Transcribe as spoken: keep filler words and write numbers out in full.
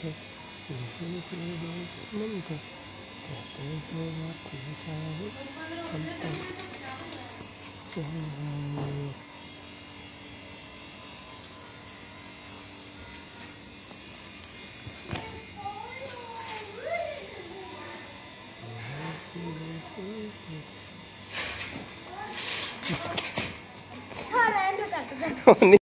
समंदर समंदर कहते हैं आपको चाहे हम तो हाँ,